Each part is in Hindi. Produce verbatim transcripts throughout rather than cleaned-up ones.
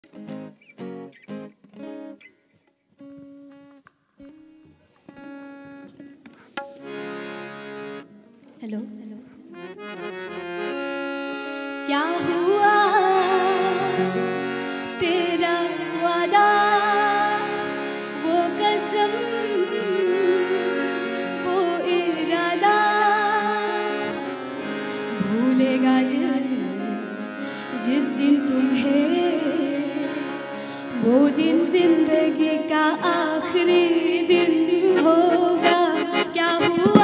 हेलो हेलो क्या हुआ तेरा वादा वो कसम वो इरादा भूलेगा दिल जिस दिन तुम्हें वो दिन जिंदगी का आखिरी दिन होगा क्या हुआ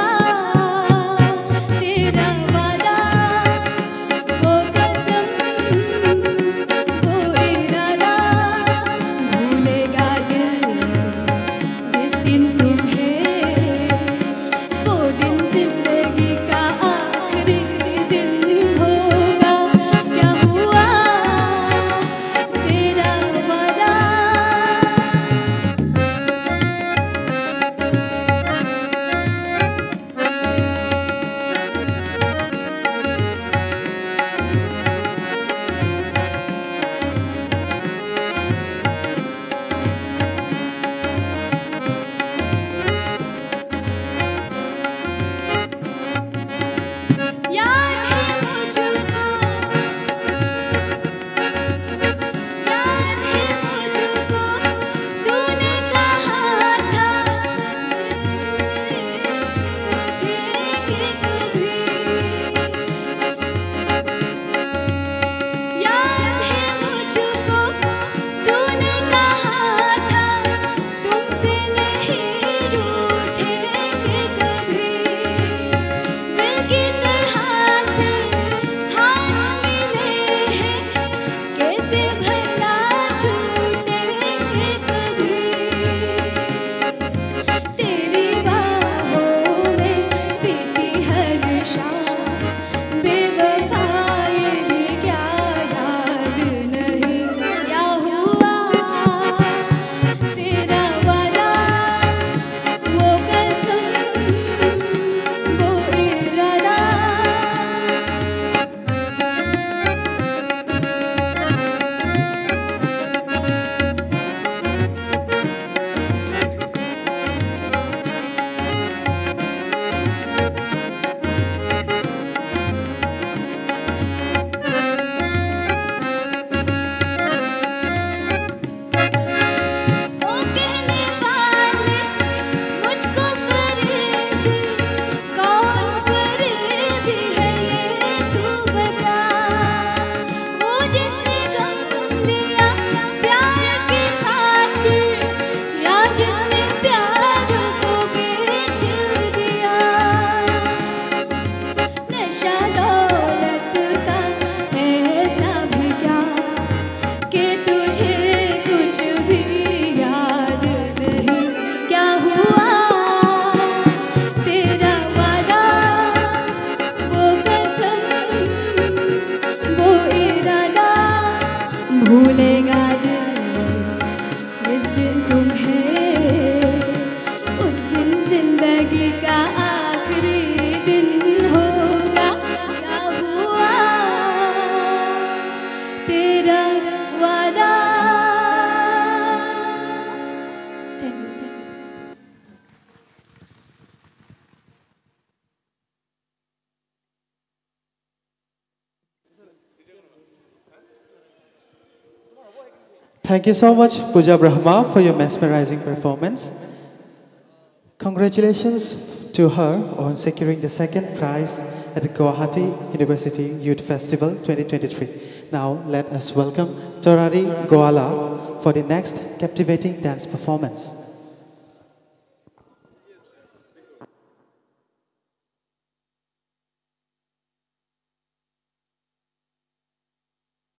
भूलेगा दिल जिस दिन तुम्हें उस दिन जिंदगी का आखिरी दिन होगा क्या हुआ तेरा वादा। Thank you. Thank you so much, Pooja Brahma, for your mesmerizing performance. Congratulations to her on securing the second prize at the Guwahati University Youth Festival twenty twenty-three. Now, let us welcome Torari Goala for the next captivating dance performance.